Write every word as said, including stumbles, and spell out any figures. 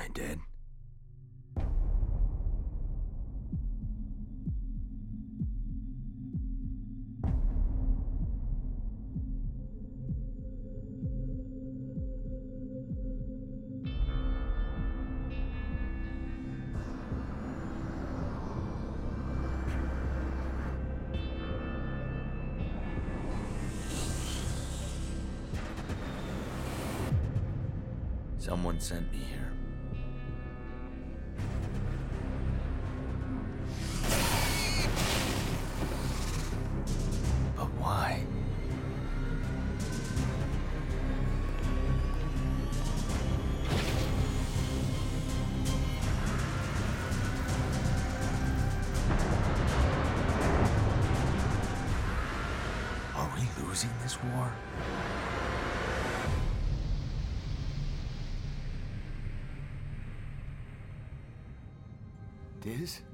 I did. Someone sent me here. But why? Are we losing this war? Diz?